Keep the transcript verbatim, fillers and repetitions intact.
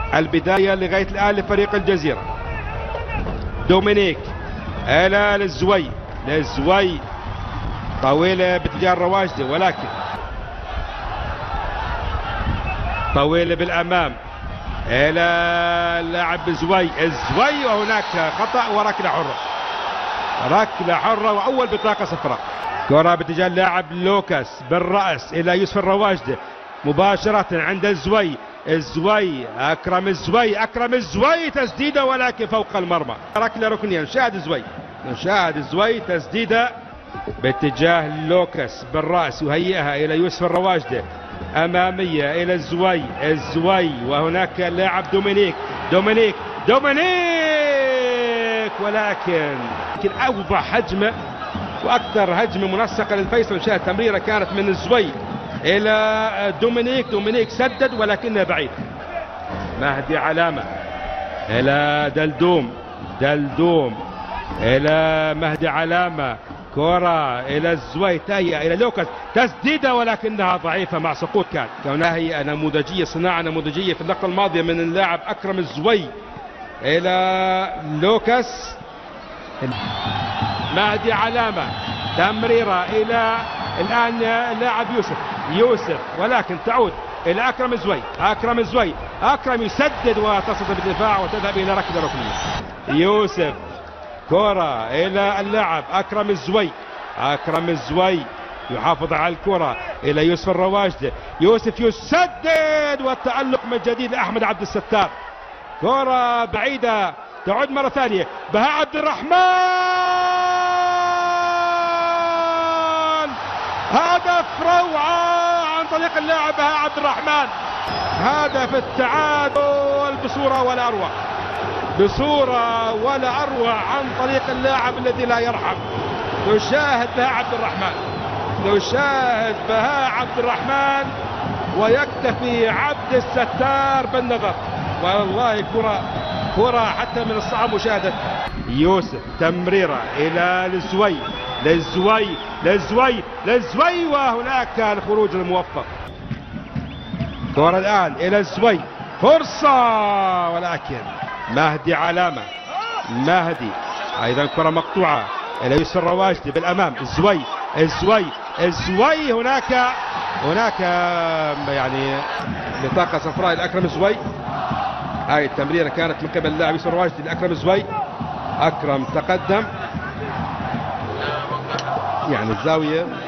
البداية لغاية الآن لفريق الجزيرة. دومينيك إلى للزوي، للزوي طويلة باتجاه الرواجدي، ولكن طويلة بالأمام إلى اللاعب زوي، الزوي وهناك خطأ وركلة حرة، ركلة حرة وأول بطاقة صفراء. كرة باتجاه اللاعب لوكاس بالرأس إلى يوسف الرواجدي مباشرة عند الزوي، الزوي أكرم الزوي، أكرم الزوي تسديدة ولكن فوق المرمى، ركلة ركنية. نشاهد الزوي، نشاهد الزوي تسديدة باتجاه لوكاس بالرأس يهيئها إلى يوسف الرواجدي أمامية إلى الزوي، الزوي وهناك اللاعب دومينيك، دومينيك دومينيك ولكن لكن أوضح هجمة وأكثر هجمة منسقة للفيصل. شاهد تمريرة كانت من الزوي إلى دومينيك، دومينيك سدد ولكنها بعيد. مهدي علامة إلى دلدوم، دلدوم إلى مهدي علامة، كرة إلى الزوي تهيئة إلى لوكاس، تسديدة ولكنها ضعيفة مع سقوط كان كونها هي نموذجية، صناعة نموذجية في اللقطة الماضية من اللاعب أكرم الزوي إلى لوكاس. مهدي علامة تمريرة إلى الآن اللاعب يوسف، يوسف ولكن تعود إلى أكرم الزوي، أكرم الزوي، أكرم يسدد وتصل بالدفاع وتذهب إلى ركلة ركنية. يوسف كرة إلى اللاعب أكرم الزوي، أكرم الزوي يحافظ على الكرة إلى يوسف الرواجدي، يوسف يسدد والتألق من جديد لأحمد عبد الستار. كرة بعيدة تعود مرة ثانية، بهاء عبد الرحمن، هدف روعة عن طريق اللاعب بهاء عبد الرحمن، هدف التعادل بصورة ولا أروع، بصورة ولا أروع عن طريق اللاعب الذي لا يرحم. نشاهد بهاء عبد الرحمن، نشاهد بهاء عبد الرحمن ويكتفي عبد الستار بالنظر. والله كرة كرة حتى من الصعب مشاهدتها. يوسف تمريرة إلى الزوي، للزوي، للزوي، للزوي وهناك الخروج الموفق. كرة الآن إلى الزوي، فرصة ولكن مهدي علامة، مهدي أيضا كرة مقطوعة إلى يوسف الرواجدي بالأمام، الزوي، الزوي، الزوي هناك هناك يعني بطاقة صفراء لأكرم الزوي. هاي التمريرة كانت من قبل اللاعب يوسف الرواجدي لأكرم الزوي، أكرم تقدم يعني الزاوية